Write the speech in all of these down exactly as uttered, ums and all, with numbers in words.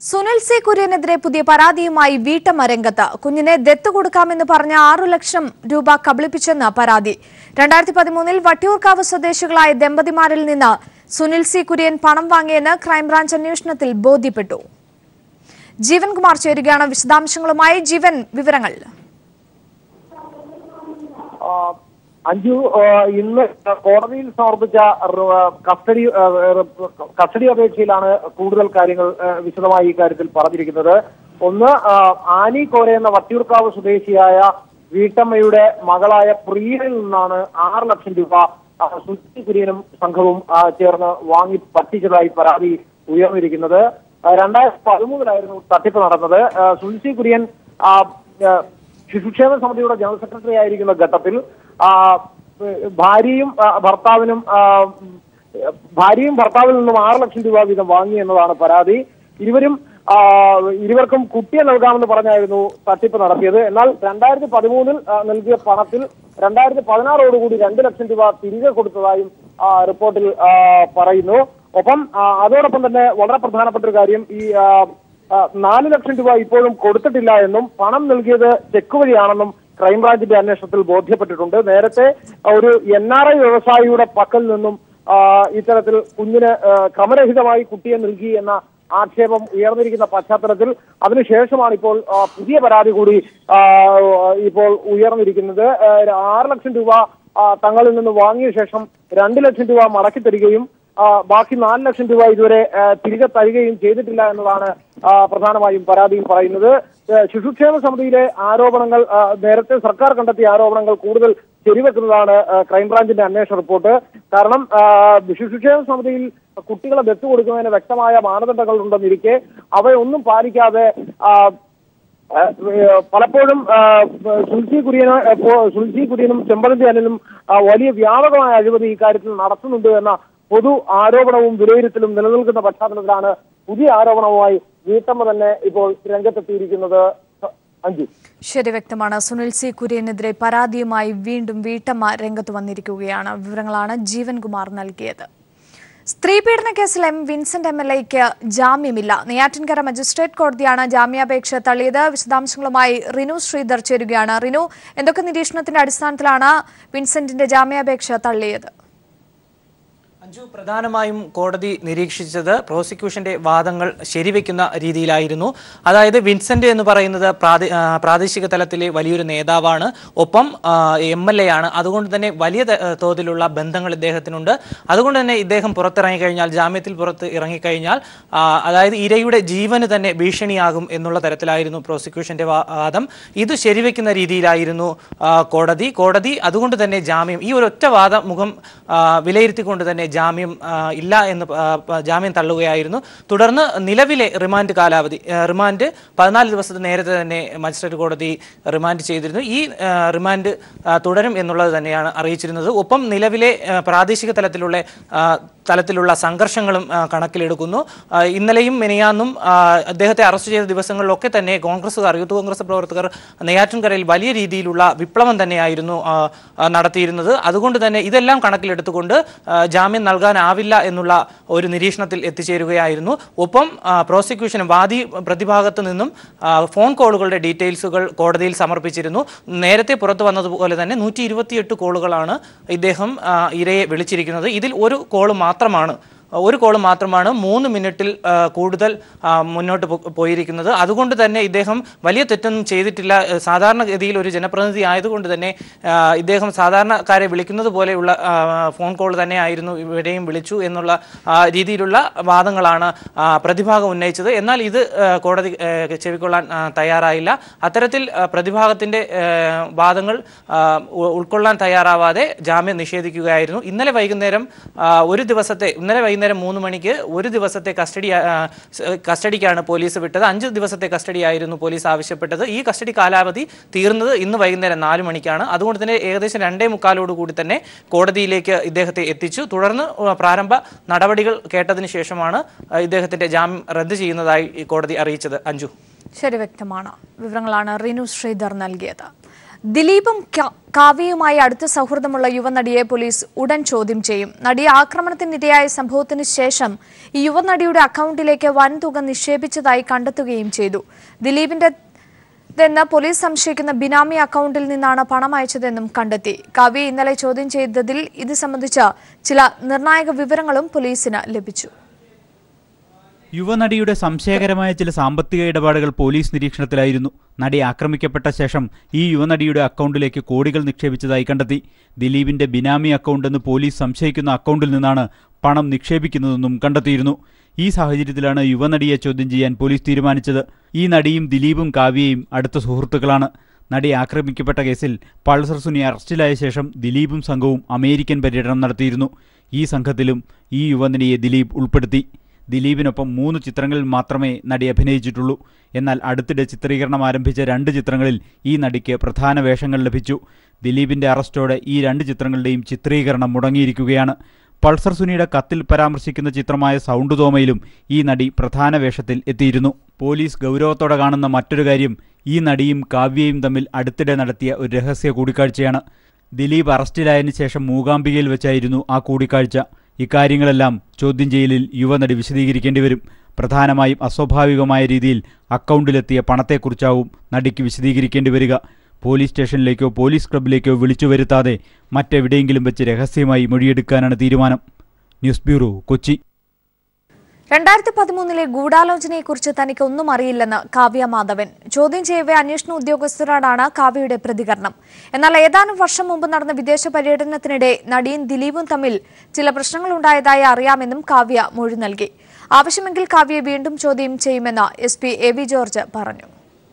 Sunil C കുര്യനെതിരെ പുതിയ പരാതിയുമായി വീട്ടമ്മ രംഗത്ത്. കുഞ്ഞിനെ ദത്ത് കൊടുക്കാമെന്ന് പറഞ്ഞ ആറു ലക്ഷം രൂപ കബളിപ്പിച്ചെന്ന് പരാതി. രണ്ടായിരത്തി പതിമൂന്നിൽ വട്ടിയൂർക്കാവ് സ്വദേശികളായ ദമ്പതിമാരിൽ നിന്ന് സുനിൽ സി കുര്യൻ പണം വാങ്ങിയെന്ന് ക്രൈംബ്രാഞ്ച് അന്വേഷണത്തിൽ ബോധ്യപ്പെട്ടു. ജീവൻ കുമാർ ചേരുകയാണ് വിശദാംശങ്ങളുമായി. ജീവൻ, വിവരങ്ങൾ. അഞ്ജു, ഇന്ന് കോടതിയിൽ സമർപ്പിച്ച കസ്റ്റഡി കസ്റ്റഡി അപേക്ഷയിലാണ് കൂടുതൽ കാര്യങ്ങൾ വിശദമായി ഈ കാര്യത്തിൽ പറഞ്ഞിരിക്കുന്നത്. ഒന്ന്, ആനി കോര എന്ന വട്ടിയൂർക്കാവ് സ്വദേശിയായ വീട്ടമ്മയുടെ മകളായ പ്രിയയിൽ നിന്നാണ് ആറ് ലക്ഷം രൂപ സുനിൽ കുര്യനും സംഘവും ചേർന്ന് വാങ്ങി പറ്റിച്ചതായി പരാതി ഉയർന്നിരിക്കുന്നത്. രണ്ടായിരത്തി പതിമൂന്നിലായിരുന്നു തട്ടിപ്പ് നടന്നത്. സുനിൽ സി കുര്യൻ ശിശുക്ഷേമ സമിതിയുടെ ജനറൽ സെക്രട്ടറി ആയിരിക്കുന്ന ഘട്ടത്തിൽ ഭാര്യയും ഭർത്താവിനും ഭാര്യയും ഭർത്താവിൽ നിന്നും ആറ് ലക്ഷം രൂപ വീതം വാങ്ങി എന്നതാണ് പരാതി. ഇരുവരും ഇരുവർക്കും കുട്ടിയെ നൽകാമെന്ന് പറഞ്ഞായിരുന്നു തട്ടിപ്പ് നടത്തിയത്. എന്നാൽ രണ്ടായിരത്തി പതിമൂന്നിൽ നൽകിയ പണത്തിൽ രണ്ടായിരത്തി പതിനാറോടുകൂടി രണ്ട് ലക്ഷം രൂപ തിരികെ കൊടുത്തതായും റിപ്പോർട്ടിൽ പറയുന്നു. ഒപ്പം അതോടൊപ്പം തന്നെ വളരെ പ്രധാനപ്പെട്ട ഒരു കാര്യം, ഈ നാല് ലക്ഷം രൂപ ഇപ്പോഴും കൊടുത്തിട്ടില്ല എന്നും പണം നൽകിയത് ചെക്ക് വഴിയാണെന്നും ക്രൈംബ്രാഞ്ചിന്റെ അന്വേഷണത്തിൽ ബോധ്യപ്പെട്ടിട്ടുണ്ട്. നേരത്തെ ഒരു എൻ ആർ ഐ വ്യവസായിയുടെ പക്കൽ നിന്നും ഇത്തരത്തിൽ കുഞ്ഞിന് ക്രമരഹിതമായി കുട്ടിയെ നൽകി എന്ന ആക്ഷേപം ഉയർന്നിരിക്കുന്ന പശ്ചാത്തലത്തിൽ അതിനുശേഷമാണ് ഇപ്പോൾ പുതിയ പരാതി കൂടി ഇപ്പോൾ ഉയർന്നിരിക്കുന്നത്. ആറ് ലക്ഷം രൂപ തങ്ങളിൽ നിന്ന് വാങ്ങിയ ശേഷം രണ്ട് ലക്ഷം രൂപ മടക്കി തരികയും ബാക്കി നാല് ലക്ഷം രൂപ ഇതുവരെ തിരികെ തരികയും ചെയ്തിട്ടില്ല എന്നതാണ് പ്രധാനമായും പരാതിയിൽ പറയുന്നത്. ശിശുക്ഷേമ സമിതിയിലെ ആരോപണങ്ങൾ, നേരത്തെ സർക്കാർ കണ്ടെത്തിയ ആരോപണങ്ങൾ കൂടുതൽ ശരിവെക്കുന്നതാണ് ക്രൈംബ്രാഞ്ചിന്റെ അന്വേഷണ റിപ്പോർട്ട്. കാരണം ശിശുക്ഷേമ സമിതിയിൽ കുട്ടികളെ ദത്ത് കൊടുക്കുന്നതിന് വ്യക്തമായ മാനദണ്ഡങ്ങൾ ഉണ്ടെന്നിരിക്കെ അവയൊന്നും പാലിക്കാതെ പലപ്പോഴും സുൽസി കുര്യന് സുൽസി കുര്യനും ചെമ്പഴന്തി അനിലും വലിയ വ്യാപകമായ അഴിമതി ഇക്കാര്യത്തിൽ നടത്തുന്നുണ്ട് എന്ന പൊതു ആരോപണവും വിലയിരുത്തലും നിലനിൽക്കുന്ന പശ്ചാത്തലത്തിലാണ് പുതിയ ആരോപണവുമായി വീട്ടമ്മ തന്നെ ഇപ്പോൾ രംഗത്തെത്തിയിരിക്കുന്നത്. അഞ്ജു, ശരി, വ്യക്തമാണ്. സുനിൽ സി കുര്യനെതിരെ പരാതിയുമായി വീണ്ടും വീട്ടമ്മ രംഗത്ത് വന്നിരിക്കുകയാണ്. വിവരങ്ങളാണ് ജീവൻ കുമാർ നൽകിയത്. സ്ത്രീ പീഡന കേസിൽ എം വിൻസെന്റ് എം എൽ എക്ക് ജാമ്യമില്ല. നെയ്യാറ്റിൻകര മജിസ്ട്രേറ്റ് കോടതിയാണ് ജാമ്യാപേക്ഷ തള്ളിയത്. വിശദാംശങ്ങളുമായി റിനു ശ്രീധർ ചേരുകയാണ്. റിനു, എന്തൊക്കെ നിരീക്ഷണത്തിന്റെ അടിസ്ഥാനത്തിലാണ് വിൻസെന്റിന്റെ ജാമ്യാപേക്ഷ തള്ളിയത്? അഞ്ജു, പ്രധാനമായും കോടതി നിരീക്ഷിച്ചത് പ്രോസിക്യൂഷന്റെ വാദങ്ങൾ ശരിവെക്കുന്ന രീതിയിലായിരുന്നു. അതായത് വിൻസെന്റ് എന്ന് പറയുന്നത് പ്രാദേശിക തലത്തിലെ വലിയൊരു നേതാവാണ്, ഒപ്പം എം എൽ എ ആണ്. അതുകൊണ്ട് തന്നെ വലിയ തോതിലുള്ള ബന്ധങ്ങൾ ഇദ്ദേഹത്തിനുണ്ട്. അതുകൊണ്ട് തന്നെ ഇദ്ദേഹം പുറത്തിറങ്ങിക്കഴിഞ്ഞാൽ, ജാമ്യത്തിൽ പുറത്ത് ഇറങ്ങിക്കഴിഞ്ഞാൽ അതായത് ഇരയുടെ ജീവന് തന്നെ ഭീഷണിയാകും എന്നുള്ള തരത്തിലായിരുന്നു പ്രോസിക്യൂഷന്റെ വാദം. ഇത് ശരിവെക്കുന്ന രീതിയിലായിരുന്നു കോടതി കോടതി അതുകൊണ്ട് തന്നെ ജാമ്യം, ഈ ഒരു ഒറ്റ വാദമുഖം വിലയിരുത്തിക്കൊണ്ട് തന്നെ ജാമ്യം ഇല്ല എന്ന് ജാമ്യം തള്ളുകയായിരുന്നു. തുടർന്ന് നിലവിലെ റിമാൻഡ് കാലാവധി റിമാൻഡ് പതിനാല് ദിവസത്തെ നേരത്തെ തന്നെ മജിസ്ട്രേറ്റ് കോടതി റിമാൻഡ് ചെയ്തിരുന്നു. ഈ റിമാൻഡ് തുടരും എന്നുള്ളത് തന്നെയാണ് അറിയിച്ചിരുന്നത്. ഒപ്പം നിലവിലെ പ്രാദേശിക തലത്തിലുള്ള തലത്തിലുള്ള സംഘർഷങ്ങളും കണക്കിലെടുക്കുന്നു. ഇന്നലെയും മിനിയാന്നും അദ്ദേഹത്തെ അറസ്റ്റ് ചെയ്ത ദിവസങ്ങളിലൊക്കെ തന്നെ കോൺഗ്രസുകാർ, യൂത്ത് കോൺഗ്രസ് പ്രവർത്തകർ നെയ്യാറ്റിൻകരയിൽ വലിയ രീതിയിലുള്ള വിപ്ലവം തന്നെയായിരുന്നു നടത്തിയിരുന്നത്. അതുകൊണ്ട് തന്നെ ഇതെല്ലാം കണക്കിലെടുത്തുകൊണ്ട് ജാമ്യം നൽകാനാവില്ല എന്നുള്ള ഒരു നിരീക്ഷണത്തിൽ എത്തിച്ചേരുകയായിരുന്നു. ഒപ്പം പ്രോസിക്യൂഷനും വാദി പ്രതിഭാഗത്ത് നിന്നും ഫോൺ കോളുകളുടെ ഡീറ്റെയിൽസുകൾ കോടതിയിൽ സമർപ്പിച്ചിരുന്നു. നേരത്തെ പുറത്തു വന്നതുപോലെ തന്നെ നൂറ്റി ഇരുപത്തിയെട്ട് കോളുകളാണ് ഇദ്ദേഹം ഇരയെ വിളിച്ചിരിക്കുന്നത്. ഇതിൽ ഒരു കോള് മാത്രമാണ് ഒരു കോള് മാത്രമാണ് മൂന്ന് മിനിറ്റിൽ കൂടുതൽ മുന്നോട്ട് പോയിരിക്കുന്നത്. അതുകൊണ്ട് തന്നെ ഇദ്ദേഹം വലിയ തെറ്റൊന്നും ചെയ്തിട്ടില്ല. സാധാരണഗതിയിൽ ഒരു ജനപ്രതിനിധി ആയതുകൊണ്ട് തന്നെ ഇദ്ദേഹം സാധാരണക്കാരെ വിളിക്കുന്നത് പോലെയുള്ള ഫോൺ കോൾ തന്നെ ആയിരുന്നു ഇവിടെയും വിളിച്ചു എന്നുള്ള രീതിയിലുള്ള വാദങ്ങളാണ് പ്രതിഭാഗം ഉന്നയിച്ചത്. എന്നാൽ ഇത് കോടതി ചെവിക്കൊള്ളാൻ തയ്യാറായില്ല. അത്തരത്തിൽ പ്രതിഭാഗത്തിൻ്റെ വാദങ്ങൾ ഉൾക്കൊള്ളാൻ തയ്യാറാവാതെ ജാമ്യം നിഷേധിക്കുകയായിരുന്നു. ഇന്നലെ വൈകുന്നേരം ഒരു ദിവസത്തെ ഇന്നലെ വൈകുന്നേരം മൂന്ന് മണിക്ക് ഒരു ദിവസത്തെ കസ്റ്റഡി കസ്റ്റഡിക്കാണ് പോലീസ് വിട്ടത്. അഞ്ച് ദിവസത്തെ കസ്റ്റഡി ആയിരുന്നു പോലീസ് ആവശ്യപ്പെട്ടത്. ഈ കസ്റ്റഡി കാലാവധി തീർന്നത് ഇന്ന് വൈകുന്നേരം നാല് മണിക്കാണ്. അതുകൊണ്ട് തന്നെ ഏകദേശം രണ്ടേ മുക്കാലോട് കൂടി തന്നെ കോടതിയിലേക്ക് ഇദ്ദേഹത്തെ എത്തിച്ചു. തുടർന്ന് പ്രാരംഭ നടപടികൾ കേട്ടതിന് ശേഷമാണ് ഇദ്ദേഹത്തിന്റെ ജാമ്യം റദ്ദ് ചെയ്യുന്നതായി കോടതി അറിയിച്ചത്. അഞ്ജു, ശരി, വ്യക്തമാണ്. വിവരങ്ങളാണ് റിനു ശ്രീധർ നൽകിയത്. ദിലീപും കാവ്യയുമായി അടുത്ത സൗഹൃദമുള്ള യുവനടിയെ പോലീസ് ഉടൻ ചോദ്യം ചെയ്യും. നടിയെ ആക്രമണത്തിനിരയായ സംഭവത്തിന് ശേഷം ഈ യുവനടിയുടെ അക്കൗണ്ടിലേക്ക് വൻതുക നിക്ഷേപിച്ചതായി കണ്ടെത്തുകയും ചെയ്തു. ദിലീപിന്റെ െന്ന് പോലീസ് സംശയിക്കുന്ന ബിനാമി അക്കൗണ്ടിൽ നിന്നാണ് പണം അയച്ചതെന്നും കണ്ടെത്തി. കാവ്യയെ ഇന്നലെ ചോദ്യം ചെയ്തതിൽ ഇത് സംബന്ധിച്ച ചില നിർണായക വിവരങ്ങളും പോലീസിന് ലഭിച്ചു. യുവനടിയുടെ സംശയകരമായ ചില സാമ്പത്തിക ഇടപാടുകൾ പോലീസ് നിരീക്ഷണത്തിലായിരുന്നു. നടി ആക്രമിക്കപ്പെട്ട ശേഷം ഈ യുവനടിയുടെ അക്കൗണ്ടിലേക്ക് കോടികൾ നിക്ഷേപിച്ചതായി കണ്ടെത്തി. ദിലീപിന്റെ ബിനാമി അക്കൗണ്ട് എന്ന് പോലീസ് സംശയിക്കുന്ന അക്കൗണ്ടിൽ നിന്നാണ് പണം നിക്ഷേപിക്കുന്നതെന്നും കണ്ടെത്തിയിരുന്നു. ഈ സാഹചര്യത്തിലാണ് യുവനടിയെ ചോദ്യം ചെയ്യാൻ പോലീസ് തീരുമാനിച്ചത്. ഈ നടിയും ദിലീപും കാവ്യയും അടുത്ത സുഹൃത്തുക്കളാണ്. നടി ആക്രമിക്കപ്പെട്ട കേസിൽ പൾസർ സുനി അറസ്റ്റിലായ ശേഷം ദിലീപും സംഘവും അമേരിക്കൻ പര്യടനം നടത്തിയിരുന്നു. ഈ സംഘത്തിലും ഈ യുവനടിയെ ദിലീപ് ഉൾപ്പെടുത്തി. ദിലീപിനൊപ്പം മൂന്ന് ചിത്രങ്ങളിൽ മാത്രമേ നടി അഭിനയിച്ചിട്ടുള്ളൂ. എന്നാൽ അടുത്തിടെ ചിത്രീകരണം ആരംഭിച്ച രണ്ട് ചിത്രങ്ങളിൽ ഈ നടിക്ക് പ്രധാന വേഷങ്ങൾ ലഭിച്ചു. ദിലീപിന്റെ അറസ്റ്റോടെ ഈ രണ്ട് ചിത്രങ്ങളുടെയും ചിത്രീകരണം മുടങ്ങിയിരിക്കുകയാണ്. പൾസർ സുനിയുടെ കത്തിൽ പരാമർശിക്കുന്ന ചിത്രമായ സൗണ്ട് തോമയിലും ഈ നടി പ്രധാന വേഷത്തിൽ എത്തിയിരുന്നു. പോലീസ് ഗൗരവത്തോടെ കാണുന്ന മറ്റൊരു കാര്യം ഈ നടിയും കാവ്യയും തമ്മിൽ അടുത്തിടെ നടത്തിയ ഒരു രഹസ്യ കൂടിക്കാഴ്ചയാണ്. ദിലീപ് അറസ്റ്റിലായതിനു ശേഷം മൂകാംബികയിൽ വെച്ചായിരുന്നു ആ കൂടിക്കാഴ്ച. ഇക്കാര്യങ്ങളെല്ലാം ചോദ്യം ചെയ്യലിൽ യുവനടി വിശദീകരിക്കേണ്ടി വരും. പ്രധാനമായും അസ്വാഭാവികമായ രീതിയിൽ അക്കൗണ്ടിലെത്തിയ പണത്തെക്കുറിച്ചാവും നടിക്ക് വിശദീകരിക്കേണ്ടി വരിക. പോലീസ് സ്റ്റേഷനിലേക്കോ പോലീസ് ക്ലബിലേക്കോ വിളിച്ചു വരുത്താതെ മറ്റെവിടെയെങ്കിലും വെച്ച് രഹസ്യമായി മൊഴിയെടുക്കാനാണ് തീരുമാനം. News bureau, Kochi. രണ്ടായിരത്തി പതിമൂന്നിലെ ഗൂഢാലോചനയെക്കുറിച്ച് തനിക്ക് ഒന്നും അറിയില്ലെന്ന് കാവ്യ മാധവൻ. ചോദ്യം ചെയ്യവേ അന്വേഷണ ഉദ്യോഗസ്ഥരോടാണ് കാവ്യയുടെ പ്രതികരണം. എന്നാൽ ഏതാനും വർഷം മുമ്പ് നടന്ന വിദേശ പര്യടനത്തിനിടെ നടിയും ദിലീപും തമ്മിൽ ചില പ്രശ്നങ്ങളുണ്ടായതായി അറിയാമെന്നും കാവ്യ മൊഴി നൽകി. ആവശ്യമെങ്കിൽ കാവ്യയെ വീണ്ടും ചോദ്യം ചെയ്യുമെന്ന് S P A V George പറഞ്ഞു.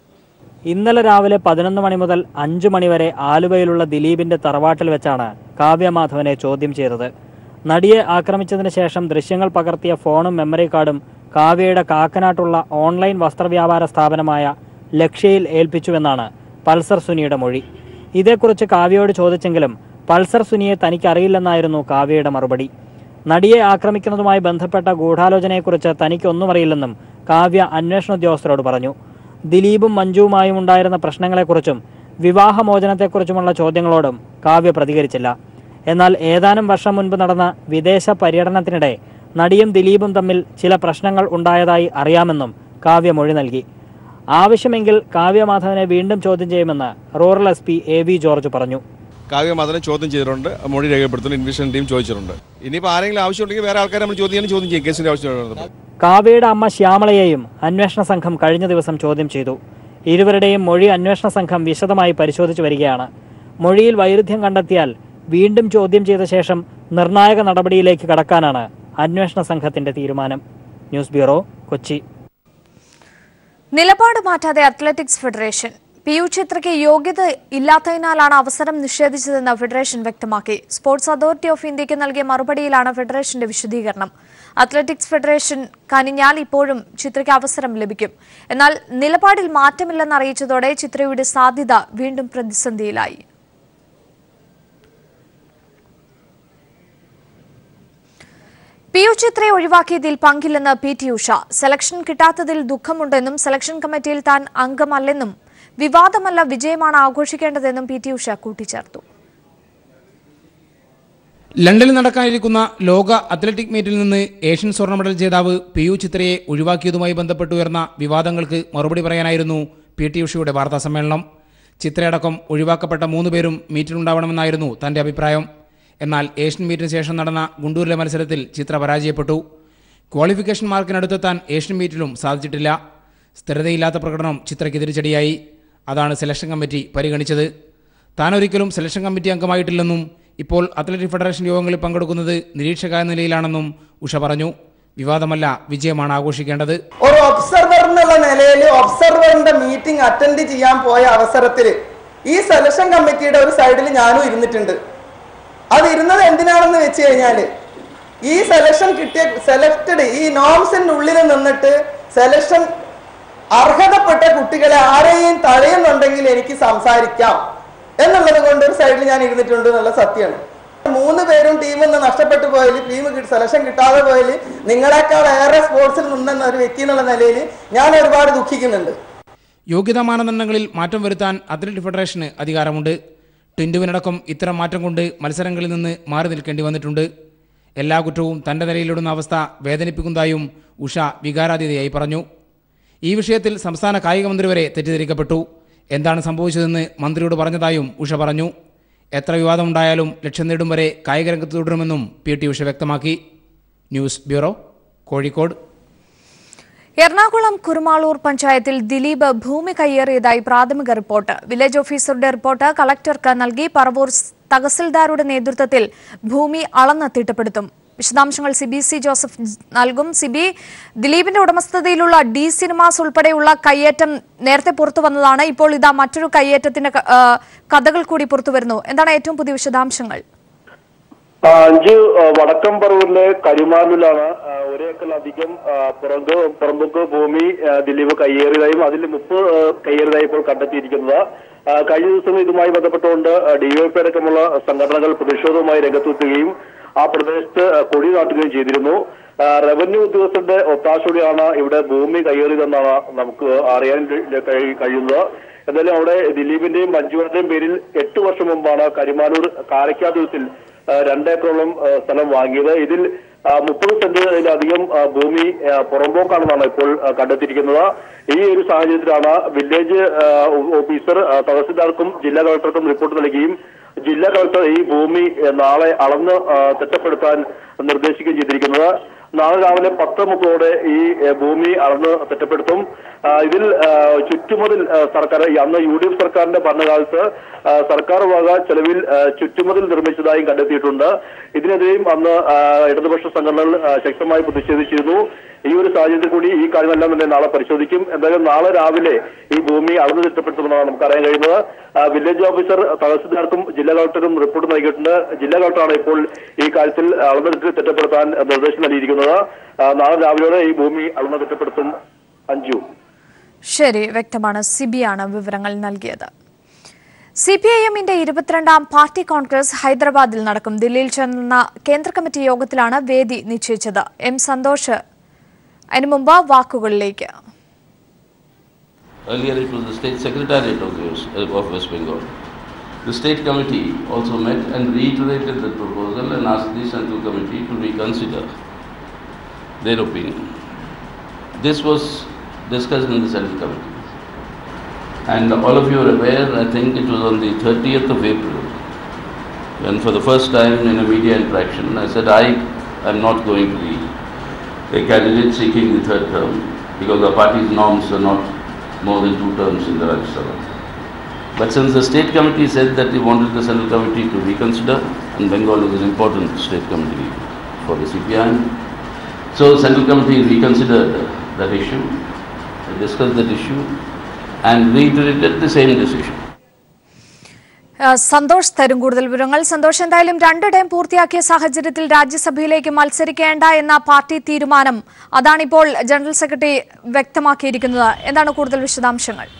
ഇന്നലെ രാവിലെ പതിനൊന്ന് മണി മുതൽ അഞ്ചു മണിവരെ ആലുവയിലുള്ള ദിലീപിന്റെ തറവാട്ടിൽ വെച്ചാണ് കാവ്യ മാധവനെ ചോദ്യം ചെയ്തത്. നടിയെ ആക്രമിച്ചതിന് ശേഷം ദൃശ്യങ്ങൾ പകർത്തിയ ഫോണും മെമ്മറി കാർഡും കാവ്യയുടെ കാക്കനാട്ടുള്ള ഓൺലൈൻ വസ്ത്രവ്യാപാര സ്ഥാപനമായ ലക്ഷ്യയിൽ ഏൽപ്പിച്ചുവെന്നാണ് പൾസർ സുനിയുടെ മൊഴി. ഇതേക്കുറിച്ച് കാവ്യയോട് ചോദിച്ചെങ്കിലും പൾസർ സുനിയെ തനിക്കറിയില്ലെന്നായിരുന്നു കാവ്യയുടെ മറുപടി. നടിയെ ആക്രമിക്കുന്നതുമായി ബന്ധപ്പെട്ട ഗൂഢാലോചനയെക്കുറിച്ച് തനിക്കൊന്നും അറിയില്ലെന്നും കാവ്യ അന്വേഷണ ഉദ്യോഗസ്ഥരോട് പറഞ്ഞു. ദിലീപും മഞ്ജുവുമായും ഉണ്ടായിരുന്ന പ്രശ്നങ്ങളെക്കുറിച്ചും വിവാഹമോചനത്തെക്കുറിച്ചുമുള്ള ചോദ്യങ്ങളോടും കാവ്യ പ്രതികരിച്ചില്ല. എന്നാൽ ഏതാനും വർഷം മുൻപ് നടന്ന വിദേശ പര്യടനത്തിനിടെ നടിയും ദിലീപും തമ്മിൽ ചില പ്രശ്നങ്ങൾ ഉണ്ടായതായി അറിയാമെന്നും കാവ്യ മൊഴി നൽകി. ആവശ്യമെങ്കിൽ കാവ്യ മാധവനെ വീണ്ടും ചോദ്യം ചെയ്യുമെന്ന് rural S P A V George പറഞ്ഞു. കാവ്യ മാധവനെ ചോദ്യം ചെയ്തിട്ടുണ്ട്, മൊഴി രേഖപ്പെടുത്തുന്നു, ഇൻവെസ്റ്റിഗേഷൻ ടീം ചോദിച്ചിട്ടുണ്ട്. ഇനിയിപ്പോൾ ആരെങ്കിലും ആവശ്യമുണ്ടെങ്കിൽ വേറെ ആൾക്കാരെ നമ്മൾ ചോദ്യം ചെയ്യാൻ ചോദ്യം ചെയ്യും. കേസിന്റെ ആവശ്യമുണ്ട്. കാവ്യയുടെ അമ്മ ശ്യാമളയെയും അന്വേഷണ സംഘം കഴിഞ്ഞ ദിവസം ചോദ്യം ചെയ്തു. ഇരുവരുടെയും മൊഴി അന്വേഷണ സംഘം വിശദമായി പരിശോധിച്ചു വരികയാണ്. മൊഴിയിൽ വൈരുദ്ധ്യം കണ്ടെത്തിയാൽ വീണ്ടും ചോദ്യം ചെയ്ത ശേഷം നിർണായക നടപടിയിലേക്ക് കടക്കാനാണ് അന്വേഷണ സംഘത്തിന്റെ തീരുമാനം. News bureau, Kochi. നിലപാട് മാറ്റാതെ അത്ലറ്റിക്സ് ഫെഡറേഷൻ. പി യു ചിത്രയ്ക്ക് യോഗ്യത ഇല്ലാത്തതിനാലാണ് അവസരം നിഷേധിച്ചതെന്ന് ഫെഡറേഷൻ വ്യക്തമാക്കി. സ്പോർട്സ് അതോറിറ്റി ഓഫ് ഇന്ത്യക്ക് നൽകിയ മറുപടിയിലാണ് ഫെഡറേഷന്റെ വിശദീകരണം. അത്ലറ്റിക്സ് ഫെഡറേഷൻ കനിഞ്ഞാൽ ഇപ്പോഴും ചിത്രയ്ക്ക് അവസരം ലഭിക്കും. എന്നാൽ നിലപാടിൽ മാറ്റമില്ലെന്ന് അറിയിച്ചതോടെ ചിത്രയുടെ സാധ്യത വീണ്ടും പ്രതിസന്ധിയിലായി. പി യു ചിത്രയെ ഒഴിവാക്കിയതിൽ പങ്കില്ലെന്ന് പി ടി ഉഷ. സെലക്ഷൻ കിട്ടാത്തതിൽ ദുഃഖമുണ്ടെന്നും സെലക്ഷൻ കമ്മിറ്റിയിൽ താൻ അംഗമല്ലെന്നും വിവാദമല്ല വിജയമാണ് ആഘോഷിക്കേണ്ടതെന്നും പി ടി ഉഷ കൂട്ടിച്ചേർത്തു. ലണ്ടനിൽ നടക്കാനിരിക്കുന്ന ലോക അത്ലറ്റിക് മീറ്റിൽ നിന്ന് ഏഷ്യൻ സ്വർണ്ണ മെഡൽ ജേതാവ് പി യു ചിത്രയെ ഒഴിവാക്കിയതുമായി ബന്ധപ്പെട്ടുയർന്ന വിവാദങ്ങൾക്ക് മറുപടി പറയാനായിരുന്നു പി ടി ഉഷയുടെ വാർത്താ സമ്മേളനം. ചിത്രയടക്കം ഒഴിവാക്കപ്പെട്ട മൂന്ന് പേരും മീറ്റിലുണ്ടാവണമെന്നായിരുന്നു തന്റെ അഭിപ്രായം. എന്നാൽ ഏഷ്യൻ മീറ്റിന് ശേഷം നടന്ന ഗുണ്ടൂരിലെ മത്സരത്തിൽ ചിത്ര പരാജയപ്പെട്ടു. ക്വാളിഫിക്കേഷൻ മാർക്കിനടുത്തെത്താൻ ഏഷ്യൻ മീറ്റിലും സാധിച്ചിട്ടില്ല. സ്ഥിരതയില്ലാത്ത പ്രകടനം ചിത്രയ്ക്ക് തിരിച്ചടിയായി. അതാണ് സെലക്ഷൻ കമ്മിറ്റി പരിഗണിച്ചത്. താനൊരിക്കലും സെലക്ഷൻ കമ്മിറ്റി അംഗമായിട്ടില്ലെന്നും ഇപ്പോൾ അത്ലറ്റിക് ഫെഡറേഷൻ യോഗങ്ങളിൽ പങ്കെടുക്കുന്നത് നിരീക്ഷക എന്ന നിലയിലാണെന്നും ഉഷ പറഞ്ഞു. വിവാദമല്ല, വിജയമാണ് ആഘോഷിക്കേണ്ടത്. ഒരു ഒബ്സർവർ എന്നുള്ള നിലയിൽ ഒബ്സർവറിന്റെ മീറ്റിംഗ് അറ്റൻഡ് ചെയ്യാൻ പോയ അവസരത്തിൽ ഈ സെലക്ഷൻ കമ്മിറ്റിയുടെ ഒരു സൈഡിൽ ഞാനും ഇരുന്നിട്ടുണ്ട്. അത് ഇരുന്നത് എന്തിനാണെന്ന് വെച്ച് കഴിഞ്ഞാൽ ഈ സെലക്ഷൻ കിട്ടിയ സെലക്റ്റഡ് ഈ നോംസിന്റെ ഉള്ളിൽ നിന്നിട്ട് സെലക്ഷൻ അർഹതപ്പെട്ട കുട്ടികളെ ആരെയും തടയുന്നുണ്ടെങ്കിൽ എനിക്ക് സംസാരിക്കാം എന്നുള്ളത് കൊണ്ട് ഒരു സൈഡിൽ ഞാൻ ഇരുന്നിട്ടുണ്ട് എന്നുള്ള സത്യമാണ്. മൂന്ന് പേരും ടീമിൽ നിന്ന് നഷ്ടപ്പെട്ടു പോയാൽ, ടീം സെലക്ഷൻ കിട്ടാതെ പോയാൽ നിങ്ങളെക്കാൾ ഏറെ സ്പോർട്സിൽ നിന്നെന്ന ഒരു വ്യക്തി എന്നുള്ള നിലയിൽ ഞാൻ ഒരുപാട് ദുഃഖിക്കുന്നുണ്ട്. യോഗ്യതാ മാനദണ്ഡങ്ങളിൽ മാറ്റം വരുത്താൻ അത്ലറ്റിക് ഫെഡറേഷന് അധികാരമുണ്ട്. ടിൻഡുവിനടക്കം ഇത്തരം മാറ്റം കൊണ്ട് മത്സരങ്ങളിൽ നിന്ന് മാറി നിൽക്കേണ്ടി വന്നിട്ടുണ്ട്. എല്ലാ കുറ്റവും തൻ്റെ നിലയിലിടുന്ന അവസ്ഥ വേദനിപ്പിക്കുന്നതായും ഉഷ വികാരാധീനയായി പറഞ്ഞു. ഈ വിഷയത്തിൽ സംസ്ഥാന കായിക മന്ത്രി വരെ തെറ്റിദ്ധരിക്കപ്പെട്ടു. എന്താണ് സംഭവിച്ചതെന്ന് മന്ത്രിയോട് പറഞ്ഞതായും ഉഷ പറഞ്ഞു. എത്ര വിവാദമുണ്ടായാലും ലക്ഷ്യം നേടും വരെ കായിക രംഗത്ത് തുടരുമെന്നും പി ടി ഉഷ വ്യക്തമാക്കി. News bureau, Kozhikode. എറണാകുളം കുരുമാളൂർ പഞ്ചായത്തിൽ ദിലീപ് ഭൂമി കയ്യേറിയതായി പ്രാഥമിക റിപ്പോർട്ട്. വില്ലേജ് ഓഫീസറുടെ റിപ്പോർട്ട് കളക്ടർക്ക് നൽകി. പറവൂർ തഹസിൽദാരുടെ നേതൃത്വത്തിൽ ഭൂമി അളന്ന് തിട്ടപ്പെടുത്തും. വിശദാംശങ്ങൾ സിബി സി ജോസഫ് നൽകും. സിബി, ദിലീപിന്റെ ഉടമസ്ഥതയിലുള്ള ഡി സിനിമാസ് ഉൾപ്പെടെയുള്ള കയ്യേറ്റം നേരത്തെ പുറത്തു വന്നതാണ്. ഇപ്പോൾ ഇതാ മറ്റൊരു കയ്യേറ്റത്തിന്റെ കഥകൾ കൂടി പുറത്തു വരുന്നു. എന്താണ് ഏറ്റവും പുതിയ വിശദാംശങ്ങൾ? അഞ്ച് വടക്കം പറവൂരിലെ കരിമാറിലാണ് ഒരേക്കറിലധികം പുറമ്പുക്ക് ഭൂമി ദിലീപ് കയ്യേറിയതായും അതിൽ മുപ്പത് കയ്യേറിയതായി ഇപ്പോൾ കണ്ടെത്തിയിരിക്കുന്നത്. കഴിഞ്ഞ ദിവസം ഇതുമായി ബന്ധപ്പെട്ടുകൊണ്ട് ഡിവൈഎഫ്ഐ അടക്കമുള്ള സംഘടനകൾ പ്രതിഷേധവുമായി രംഗത്തെത്തുകയും ആ പ്രദേശത്ത് കൊടി നാട്ടുകയും ചെയ്തിരുന്നു. റവന്യൂ ഉദ്യോഗസ്ഥരുടെ ഒത്താശയോടെയാണ് ഇവിടെ ഭൂമി കയ്യേറിയതെന്നാണ് നമുക്ക് അറിയാൻ കഴിയുന്നത്. എന്തായാലും അവിടെ ദിലീപിന്റെയും മഞ്ജുവിന്റെയും പേരിൽ എട്ട് വർഷം മുമ്പാണ് കരിമാനൂർ കാരക്കാതുരത്തിൽ രണ്ടേക്കറോളം സ്ഥലം വാങ്ങിയത്. ഇതിൽ മുപ്പത് സെന്റിലധികം ഭൂമി പുറമ്പോക്കാണെന്നാണ് ഇപ്പോൾ കണ്ടെത്തിയിരിക്കുന്നത്. ഈ ഒരു സാഹചര്യത്തിലാണ് വില്ലേജ് ഓഫീസർ തഹസിൽദാർക്കും ജില്ലാ കളക്ടർക്കും റിപ്പോർട്ട് നൽകുകയും ജില്ലാ കളക്ടർ ഈ ഭൂമി നാളെ അളന്ന് തിട്ടപ്പെടുത്താൻ നിർദ്ദേശിക്കുകയും ചെയ്തിരിക്കുന്നത്. നാളെ രാവിലെ പത്ത് മുപ്പതോടെ ഈ ഭൂമി അളന്ന് തിട്ടപ്പെടുത്തും. ഇതിൽ ചുറ്റുമതിൽ സർക്കാർ അന്ന് യു ഡി എഫ് സർക്കാരിന്റെ ഭരണകാലത്ത് സർക്കാർ വക ചെലവിൽ ചുറ്റുമതിൽ നിർമ്മിച്ചതായും കണ്ടെത്തിയിട്ടുണ്ട്. ഇതിനെതിരെയും അന്ന് ഇടതുപക്ഷ സംഘടനകൾ ശക്തമായി പ്രതിഷേധിച്ചിരുന്നു. ഈ ഒരു സാഹചര്യത്തിൽ കൂടി ഈ കാര്യമെല്ലാം തന്നെ നാളെ പരിശോധിക്കും. എന്തായാലും നാളെ രാവിലെ ഈ ഭൂമി അളന്നു തിട്ടപ്പെടുത്തുമെന്നാണ് നമുക്ക് അറിയാൻ കഴിയുന്നത്. വില്ലേജ് ഓഫീസർ തഹസിൽദാർക്കും ജില്ലാ കളക്ടറും റിപ്പോർട്ട് നൽകിയിട്ടുണ്ട്. ജില്ലാ കളക്ടറാണ് ഇപ്പോൾ ഈ കാര്യത്തിൽ അളന്നു തിട്ടപ്പെടുത്താൻ നിർദ്ദേശം നൽകിയിരിക്കുന്നത്. നാളെ രാവിലെ ഈ ഭൂമി അളന്നു തിട്ടപ്പെടുത്തും. അഞ്ജു. ശരി, വ്യക്തമാണ്. സിബിയാണ് വിവരങ്ങൾ നൽകിയത്. സി പി ഐ എമ്മിന്റെ ഇരുപത്തിരണ്ടാം പാർട്ടി കോൺഗ്രസ് ഹൈദരാബാദിൽ നടക്കും. ദില്ലിയിൽ ചേർന്ന കേന്ദ്ര കമ്മിറ്റി യോഗത്തിലാണ് വേദി നിശ്ചയിച്ചത്. എം സന്തോഷ് അതിനു മുമ്പ് വാക്കുകളിലേക്ക്. Earlier it was the state secretariat of, the, of West Bengal. The state committee also met and reiterated the proposal and asked the central committee to reconsider their opinion. This was discussed in the central committee. And all of you are aware, I think it was on the thirtieth of April, when for the first time in a media interaction, I said I am not going to be a candidate seeking the third term because the party's norms are not more than two terms in the Rajya Sabha. But since the state committee said that they wanted the central committee to reconsider, and Bengal is an important state committee for the C P I M, so the central committee reconsidered that issue, discussed that issue, and reiterated the same decision. Santhosh തരും കൂടുതൽ വിവരങ്ങൾ. സന്തോഷ്, എന്തായാലും രണ്ട് term പൂർത്തിയാക്കിയ സാഹചര്യത്തിൽ രാജ്യസഭയിലേക്ക് മത്സരിക്കേണ്ട എന്ന party തീരുമാനം അതാണിപ്പോൾ ജനറൽ സെക്രട്ടറി വ്യക്തമാക്കിയിരിക്കുന്നത്. എന്താണ് കൂടുതൽ വിശദാംശങ്ങൾ?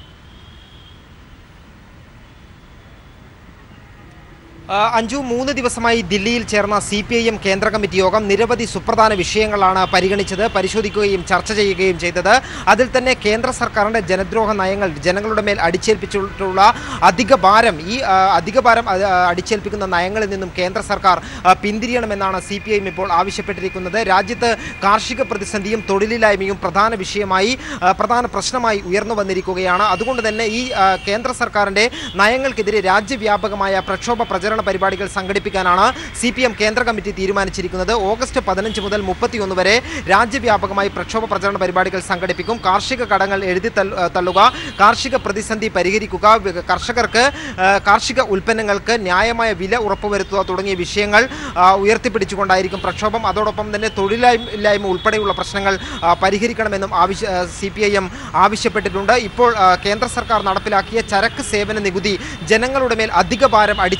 അഞ്ചു മൂന്ന് ദിവസമായി ദില്ലിയിൽ ചേർന്ന സി പി ഐ എം കേന്ദ്ര കമ്മിറ്റി യോഗം നിരവധി സുപ്രധാന വിഷയങ്ങളാണ് പരിഗണിച്ചത്, പരിശോധിക്കുകയും ചർച്ച ചെയ്യുകയും ചെയ്തത്. അതിൽ തന്നെ കേന്ദ്ര സർക്കാരിൻ്റെ ജനദ്രോഹ നയങ്ങൾ ജനങ്ങളുടെ മേൽ അടിച്ചേൽപ്പിച്ചിട്ടുള്ള അധിക ഭാരം ഈ അധിക ഭാരം അടിച്ചേൽപ്പിക്കുന്ന നയങ്ങളിൽ നിന്നും കേന്ദ്ര സർക്കാർ പിന്തിരിയണമെന്നാണ് സി പി ഐ എം ഇപ്പോൾ ആവശ്യപ്പെട്ടിരിക്കുന്നത്. രാജ്യത്ത് കാർഷിക പ്രതിസന്ധിയും തൊഴിലില്ലായ്മയും പ്രധാന വിഷയമായി പ്രധാന പ്രശ്നമായി ഉയർന്നു വന്നിരിക്കുകയാണ്. അതുകൊണ്ട് തന്നെ ഈ കേന്ദ്ര സർക്കാരിൻ്റെ നയങ്ങൾക്കെതിരെ രാജ്യവ്യാപകമായ പ്രക്ഷോഭ പ്രചരണ പരിപാടികൾ സംഘടിപ്പിക്കാനാണ് സി പി എം കേന്ദ്ര കമ്മിറ്റി തീരുമാനിച്ചിരിക്കുന്നത്. ഓഗസ്റ്റ് പതിനഞ്ച് മുതൽ മുപ്പത്തിയൊന്ന് വരെ രാജ്യവ്യാപകമായി പ്രക്ഷോഭ പ്രചരണ പരിപാടികൾ സംഘടിപ്പിക്കും. കാർഷിക കടങ്ങൾ എഴുതി തള്ളുക, കാർഷിക പ്രതിസന്ധി പരിഹരിക്കുക, കർഷകർക്ക് കാർഷിക ഉൽപ്പന്നങ്ങൾക്ക് ന്യായമായ വില ഉറപ്പുവരുത്തുക തുടങ്ങിയ വിഷയങ്ങൾ ഉയർത്തിപ്പിടിച്ചുകൊണ്ടായിരിക്കും പ്രക്ഷോഭം. അതോടൊപ്പം തന്നെ തൊഴിലില്ലായ്മ ഉൾപ്പെടെയുള്ള പ്രശ്നങ്ങൾ പരിഹരിക്കണമെന്നും ആവശ്യ സി പി ഐ എം ആവശ്യപ്പെട്ടിട്ടുണ്ട്. ഇപ്പോൾ കേന്ദ്ര സർക്കാർ നടപ്പിലാക്കിയ ചരക്ക് സേവന നികുതി ജനങ്ങളുടെ മേൽ അധിക ഭാരം അടിച്ചേൽപ്പിച്ച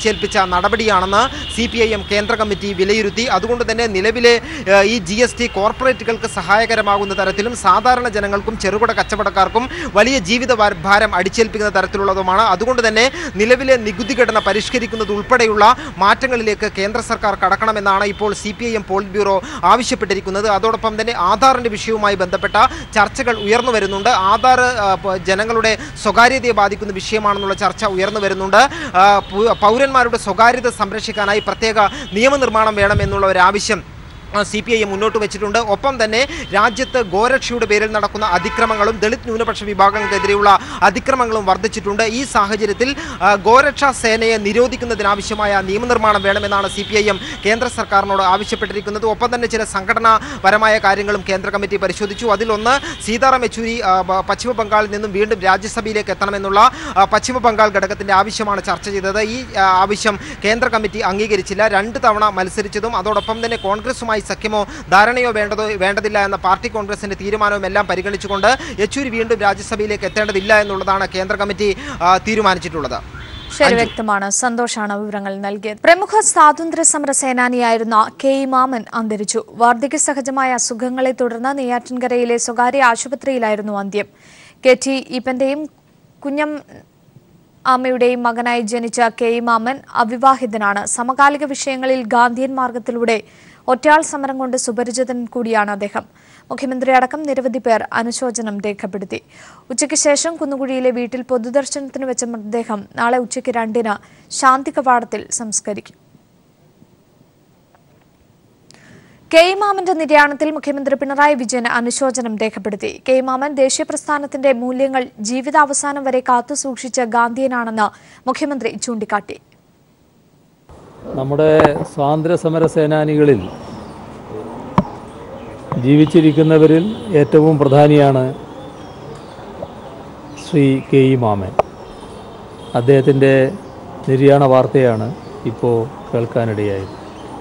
നടപടിയാണെന്ന് സി പി ഐ എം കേന്ദ്ര കമ്മിറ്റി വിലയിരുത്തി. അതുകൊണ്ട് തന്നെ നിലവിലെ ഈ ജി എസ് ടി കോർപ്പറേറ്റുകൾക്ക് സഹായകരമാകുന്ന തരത്തിലും സാധാരണ ജനങ്ങൾക്കും ചെറുകിട കച്ചവടക്കാർക്കും വലിയ ജീവിത ഭാരം അടിച്ചേൽപ്പിക്കുന്ന തരത്തിലുള്ളതുമാണ്. അതുകൊണ്ട് തന്നെ നിലവിലെ നികുതി ഘടന പരിഷ്കരിക്കുന്നത് ഉൾപ്പെടെയുള്ള മാറ്റങ്ങളിലേക്ക് കേന്ദ്ര സർക്കാർ കടക്കണമെന്നാണ് ഇപ്പോൾ C P I M polit bureau ആവശ്യപ്പെട്ടിരിക്കുന്നത്. അതോടൊപ്പം തന്നെ ആധാറിന്റെ വിഷയവുമായി ബന്ധപ്പെട്ട ചർച്ചകൾ ഉയർന്നു വരുന്നുണ്ട്. ആധാർ ജനങ്ങളുടെ സ്വകാര്യതയെ ബാധിക്കുന്ന വിഷയമാണെന്നുള്ള ചർച്ച ഉയർന്നു വരുന്നുണ്ട്. പൗരന്മാരുടെ സ്വകാര്യത സംരക്ഷിക്കാനായി പ്രത്യേക നിയമനിർമ്മാണം വേണം എന്നുള്ള ഒരു ആവശ്യം സി പി ഐ എം മുന്നോട്ട് വെച്ചിട്ടുണ്ട്. ഒപ്പം തന്നെ രാജ്യത്ത് ഗോരക്ഷയുടെ പേരിൽ നടക്കുന്ന അതിക്രമങ്ങളും ദളിത് ന്യൂനപക്ഷ വിഭാഗങ്ങൾക്കെതിരെയുള്ള അതിക്രമങ്ങളും വർദ്ധിച്ചിട്ടുണ്ട്. ഈ സാഹചര്യത്തിൽ ഗോരക്ഷാ സേനയെ നിരോധിക്കുന്നതിനാവശ്യമായ നിയമനിർമ്മാണം വേണമെന്നാണ് സി പി ഐ എം കേന്ദ്ര സർക്കാരിനോട് ആവശ്യപ്പെട്ടിരിക്കുന്നത്. ഒപ്പം തന്നെ ചില സംഘടനാപരമായ കാര്യങ്ങളും കേന്ദ്ര കമ്മിറ്റി പരിശോധിച്ചു. അതിലൊന്ന് സീതാറാം യെച്ചൂരി പശ്ചിമ ബംഗാളിൽ നിന്നും വീണ്ടും രാജ്യസഭയിലേക്ക് എത്തണമെന്നുള്ള പശ്ചിമ ബംഗാൾ ഘടകത്തിന്റെ ആവശ്യമാണ് ചർച്ച ചെയ്തത്. ഈ ആവശ്യം കേന്ദ്ര കമ്മിറ്റി അംഗീകരിച്ചില്ല. രണ്ട് തവണ മത്സരിച്ചതും അതോടൊപ്പം തന്നെ കോൺഗ്രസുമായി സഖ്യമോ ധാരണയോ വേണ്ടതോ വേണ്ടതില്ല എന്ന പാർട്ടി കോൺഗ്രസിന്റെ തീരുമാനവും എല്ലാം പരിഗണിച്ചുകൊണ്ട് യെച്ചൂരി വീണ്ടും രാജ്യസഭയിലേക്ക് എത്തേണ്ടതില്ല എന്നുള്ളതാണ് കേന്ദ്ര കമ്മിറ്റി തീരുമാനിച്ചിട്ടുള്ളത്. ശരി, വ്യക്തമാണ്. സന്തോഷാണ് വിവരങ്ങൾ നൽകിയത്. പ്രമുഖ സ്വാതന്ത്ര്യ സമര സേനാനിയായിരുന്ന കെ ഇ മാമൻ അന്തരിച്ചു. വാർദ്ധക്യ സഹജമായ അസുഖങ്ങളെ തുടർന്ന് നെയ്യാറ്റിൻകരയിലെ സ്വകാര്യ ആശുപത്രിയിലായിരുന്നു അന്ത്യം. കെ ടി ഈപ്പന്റെയും കുഞ്ഞം അമ്മയുടെയും മകനായി ജനിച്ച കെ ഇ മാമൻ അവിവാഹിതനാണ്. സമകാലിക വിഷയങ്ങളിൽ ഗാന്ധിയൻ മാർഗത്തിലൂടെ ഒറ്റയാൾ സമരം കൊണ്ട് സുപരിചിതൻ കൂടിയാണ് അദ്ദേഹം. മുഖ്യമന്ത്രി അടക്കം നിരവധി പേർ അനുശോചനം രേഖപ്പെടുത്തി. ഉച്ചയ്ക്ക് ശേഷം കുന്നുകുഴിയിലെ വീട്ടിൽ പൊതുദർശനത്തിന് വെച്ച മൃതദേഹം നാളെ ഉച്ചയ്ക്ക് രണ്ടിന് ശാന്തി കവാടത്തിൽ സംസ്കരിക്കും. കെ ഇ മാമന്റെ നിര്യാണത്തിൽ മുഖ്യമന്ത്രി പിണറായി വിജയൻ അനുശോചനം രേഖപ്പെടുത്തി. കെ ഇ മാമൻ ദേശീയ പ്രസ്ഥാനത്തിന്റെ മൂല്യങ്ങൾ ജീവിതാവസാനം വരെ കാത്തുസൂക്ഷിച്ച ഗാന്ധിയനാണെന്ന് മുഖ്യമന്ത്രി ചൂണ്ടിക്കാട്ടി. നമ്മുടെ സ്വാതന്ത്ര്യ സമര സേനാനികളിൽ ജീവിച്ചിരിക്കുന്നവരിൽ ഏറ്റവും പ്രധാനിയാണ് ശ്രീ കെ ഇ മാമൻ. അദ്ദേഹത്തിൻ്റെ നിര്യാണ വാർത്തയാണ് ഇപ്പോൾ കേൾക്കാനിടയായത്.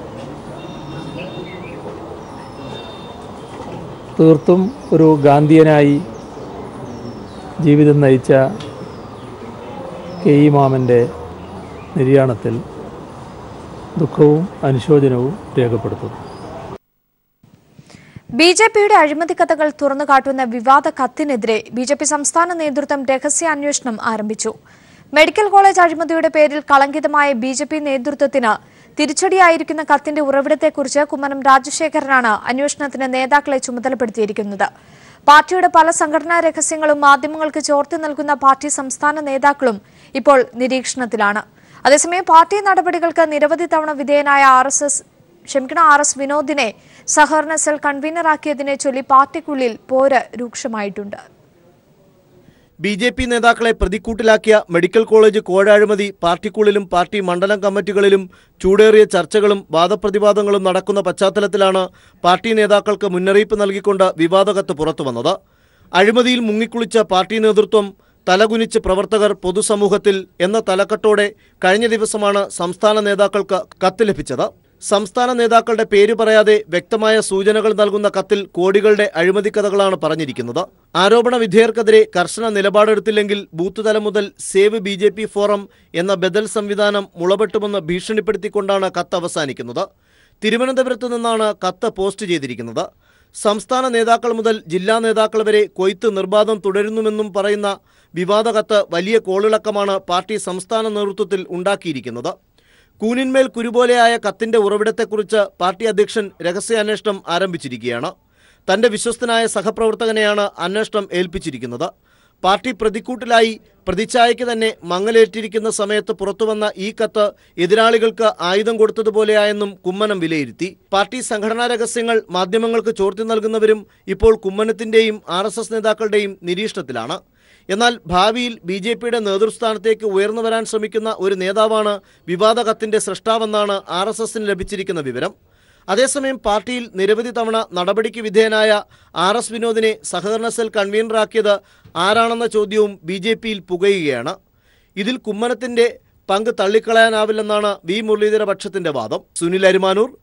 തീർത്തും ഒരു ഗാന്ധിയനായി ജീവിതം നയിച്ച കെ ഇ മാമൻ്റെ നിര്യാണത്തിൽ ദുഃഖവും അനുശോചനവും രേഖപ്പെടുത്തുന്നു. ബി ജെ പിയുടെ അഴിമതി കഥകൾ തുറന്നുകാട്ടുന്ന വിവാദ കത്തിനെതിരെ ബി ജെ പി സംസ്ഥാന നേതൃത്വം രഹസ്യാന്വേഷണം ആരംഭിച്ചു. മെഡിക്കൽ കോളേജ് അഴിമതിയുടെ പേരിൽ കളങ്കിതമായ ബി ജെ പി നേതൃത്വത്തിന് തിരിച്ചടിയായിരിക്കുന്ന കത്തിന്റെ ഉറവിടത്തെക്കുറിച്ച് കുമ്മനം രാജശേഖരനാണ് അന്വേഷണത്തിന് നേതാക്കളെ ചുമതലപ്പെടുത്തിയിരിക്കുന്നത്. പാർട്ടിയുടെ പല സംഘടനാ രഹസ്യങ്ങളും മാധ്യമങ്ങൾക്ക് ചോർത്തി നൽകുന്ന പാർട്ടി സംസ്ഥാന നേതാക്കളും ഇപ്പോൾ നിരീക്ഷണത്തിലാണ്. അതേസമയം പാർട്ടി നടപടികൾക്ക് നിരവധി തവണ വിധേയനായ ആർ എസ് എസ് ക്ഷമിക്കണം ആർ എസ് വിനോദിനെ സഹകരണ സെൽ കൺവീനറാക്കിയതിനെ ചൊല്ലി പാർട്ടിക്കുള്ളിൽ പോര് രൂക്ഷമായിട്ടുണ്ട്. ബി ജെ പി നേതാക്കളെ പ്രതിക്കൂട്ടിലാക്കിയ മെഡിക്കൽ കോളേജ് കോഴ അഴിമതി പാർട്ടിക്കുള്ളിലും പാർട്ടി മണ്ഡലം കമ്മിറ്റികളിലും ചൂടേറിയ ചർച്ചകളും വാദപ്രതിവാദങ്ങളും നടക്കുന്ന പശ്ചാത്തലത്തിലാണ് പാർട്ടി നേതാക്കൾക്ക് മുന്നറിയിപ്പ് നൽകിക്കൊണ്ട് വിവാദ കത്ത് പുറത്തുവന്നത്. അഴിമതിയിൽ മുങ്ങിക്കുളിച്ച പാർട്ടി നേതൃത്വം, തലകുനിച്ച് പ്രവർത്തകർ, പൊതുസമൂഹത്തിൽ എന്ന തലക്കെട്ടോടെ കഴിഞ്ഞ ദിവസമാണ് സംസ്ഥാന നേതാക്കൾക്ക് കത്ത് ലഭിച്ചത്. സംസ്ഥാന നേതാക്കളുടെ പേര് പറയാതെ വ്യക്തമായ സൂചനകൾ നൽകുന്ന കത്തിൽ കോടികളുടെ അഴിമതി കഥകളാണ് പറഞ്ഞിരിക്കുന്നത്. ആരോപണ വിധേയർക്കെതിരെ കർശന നിലപാടെടുത്തില്ലെങ്കിൽ ബൂത്ത് തലം മുതൽ save B J P forum എന്ന ബദൽ സംവിധാനം മുളപെട്ടുമെന്ന് ഭീഷണിപ്പെടുത്തിക്കൊണ്ടാണ് കത്ത് അവസാനിക്കുന്നത്. തിരുവനന്തപുരത്ത് നിന്നാണ് കത്ത് പോസ്റ്റ് ചെയ്തിരിക്കുന്നത്. സംസ്ഥാന നേതാക്കൾ മുതൽ ജില്ലാ നേതാക്കൾ വരെ കൊയ്ത്ത് നിർബാധം തുടരുന്നുവെന്നും പറയുന്ന വിവാദ കത്ത് വലിയ കോളിളക്കമാണ് പാർട്ടി സംസ്ഥാന നേതൃത്വത്തിൽ ഉണ്ടാക്കിയിരിക്കുന്നത്. കൂനിന്മേൽ കുരുപോലെയായ കത്തിന്റെ ഉറവിടത്തെക്കുറിച്ച് പാർട്ടി അധ്യക്ഷൻ രഹസ്യാന്വേഷണം ആരംഭിച്ചിരിക്കുകയാണ്. തന്റെ വിശ്വസ്തനായ സഹപ്രവർത്തകനെയാണ് അന്വേഷണം ഏൽപ്പിച്ചിരിക്കുന്നത്. പാർട്ടി പ്രതിക്കൂട്ടിലായി പ്രതിച്ഛായയ്ക്ക് തന്നെ മങ്ങലേറ്റിരിക്കുന്ന സമയത്ത് പുറത്തുവന്ന ഈ കത്ത് എതിരാളികൾക്ക് ആയുധം കൊടുത്തതുപോലെയായെന്നും കുമ്മനം വിലയിരുത്തി. പാർട്ടി സംഘടനാ രഹസ്യങ്ങൾ മാധ്യമങ്ങൾക്ക് ചോർത്തി നൽകുന്നവരും ഇപ്പോൾ കുമ്മനത്തിന്റെയും ആർ എസ് എസ് നേതാക്കളുടെയും നിരീക്ഷണത്തിലാണ്. എന്നാൽ ഭാവിയിൽ ബി ജെ പിയുടെ നേതൃസ്ഥാനത്തേക്ക് ഉയർന്നു വരാൻ ശ്രമിക്കുന്ന ഒരു നേതാവാണ് വിവാദ കത്തിന്റെ സൃഷ്ടാവെന്നാണ് ആർ എസ് എസിന് ലഭിച്ചിരിക്കുന്ന വിവരം. അതേസമയം പാർട്ടിയിൽ നിരവധി തവണ നടപടിക്ക് വിധേയനായ ആർ എസ് വിനോദിനെ സഹകരണ സെൽ കൺവീനറാക്കിയത് ആരാണെന്ന ചോദ്യവും ബി ജെ പിയിൽ പുകയുകയാണ്. ഇതിൽ കുമ്മനത്തിന്റെ പങ്ക് തള്ളിക്കളയാനാവില്ലെന്നാണ് വി മുരളീധര പക്ഷത്തിന്റെ വാദം. Sunil Arimanoor,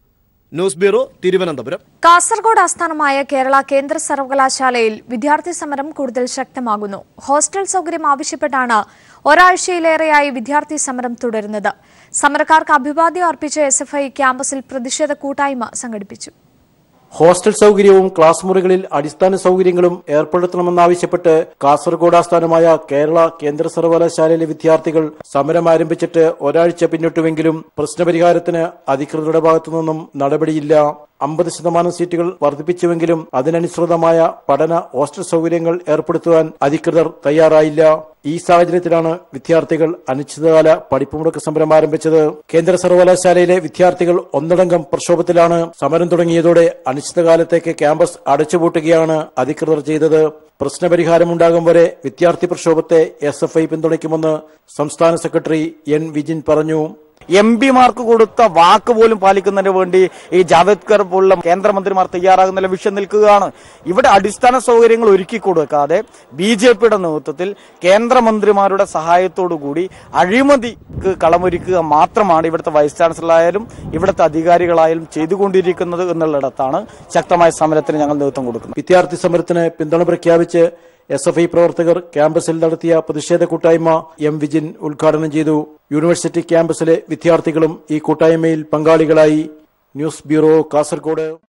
news bureau, Thiruvananthapuram. കാസർഗോഡ് ആസ്ഥാനമായ കേരള കേന്ദ്ര സർവകലാശാലയിൽ വിദ്യാർത്ഥി സമരം കൂടുതൽ ശക്തമാകുന്നു. ഹോസ്റ്റൽ സൗകര്യം ആവശ്യപ്പെട്ടാണ് ഒരാഴ്ചയിലേറെയായി വിദ്യാർത്ഥി സമരം തുടരുന്നത്. സമരക്കാർക്ക് അഭിവാദ്യം അർപ്പിച്ച് എസ് എഫ് ഐ ക്യാമ്പസിൽ പ്രതിഷേധ കൂട്ടായ്മ സംഘടിപ്പിച്ചു. ഹോസ്റ്റൽ സൗകര്യവും ക്ലാസ് മുറികളിൽ അടിസ്ഥാന സൗകര്യങ്ങളും ഏർപ്പെടുത്തണമെന്നാവശ്യപ്പെട്ട് കാസർഗോഡ് ആസ്ഥാനമായ കേരള കേന്ദ്ര സർവകലാശാലയിലെ വിദ്യാർത്ഥികൾ സമരം ആരംഭിച്ചിട്ട് ഒരാഴ്ച പിന്നിട്ടുവെങ്കിലും പ്രശ്നപരിഹാരത്തിന് അധികൃതരുടെ ഭാഗത്തുനിന്നും നടപടിയില്ല. അമ്പത് ശതമാനം സീറ്റുകൾ വർദ്ധിപ്പിച്ചുവെങ്കിലും അതിനനുസൃതമായ പഠന ഹോസ്റ്റൽ സൗകര്യങ്ങൾ ഏർപ്പെടുത്തുവാൻ അധികൃതർ തയ്യാറായില്ല. ഈ സാഹചര്യത്തിലാണ് വിദ്യാർത്ഥികൾ അനിശ്ചിതകാല പഠിപ്പുമുടക്ക് സമരം ആരംഭിച്ചത്. കേന്ദ്ര സർവകലാശാലയിലെ വിദ്യാർത്ഥികൾ ഒന്നടങ്കം പ്രക്ഷോഭത്തിലാണ്. സമരം തുടങ്ങിയതോടെ അനിശ്ചിതകാലത്തേക്ക് ക്യാമ്പസ് അടച്ചുപൂട്ടുകയാണ് അധികൃതർ ചെയ്തത്. പ്രശ്നപരിഹാരമുണ്ടാകും വരെ വിദ്യാർത്ഥി പ്രക്ഷോഭത്തെ എസ് എഫ് ഐ പിന്തുണയ്ക്കുമെന്ന് സംസ്ഥാന സെക്രട്ടറി എൻ വിജിൻ പറഞ്ഞു. എം പിമാർക്ക് കൊടുത്ത വാക്ക് പോലും പാലിക്കുന്നതിന് വേണ്ടി ഈ ജാവേദ്കർ പോലുള്ള കേന്ദ്രമന്ത്രിമാർ തയ്യാറാകുന്ന വിഷയം നിൽക്കുകയാണ്. ഇവിടെ അടിസ്ഥാന സൗകര്യങ്ങൾ ഒരുക്കി കൊടുക്കാതെ ബി ജെ പിയുടെ നേതൃത്വത്തിൽ കേന്ദ്രമന്ത്രിമാരുടെ സഹായത്തോടു കൂടി അഴിമതിക്ക് കളമൊരുക്കുക മാത്രമാണ് ഇവിടുത്തെ വൈസ് ചാൻസലറായാലും ഇവിടുത്തെ അധികാരികളായാലും ചെയ്തുകൊണ്ടിരിക്കുന്നത് എന്നുള്ളിടത്താണ് ശക്തമായ സമരത്തിന് ഞങ്ങൾ നേതൃത്വം കൊടുക്കുന്നത്. വിദ്യാർത്ഥി സമരത്തിന് പിന്തുണ പ്രഖ്യാപിച്ച് എസ് എഫ് ഐ പ്രവർത്തകർ ക്യാമ്പസിൽ നടത്തിയ പ്രതിഷേധ കൂട്ടായ്മ എം വിജിൻ ഉദ്ഘാടനം ചെയ്തു. യൂണിവേഴ്സിറ്റി ക്യാമ്പസിലെ വിദ്യാർത്ഥികളും ഈ കൂട്ടായ്മയിൽ പങ്കാളികളായി. News bureau, Kasaragod.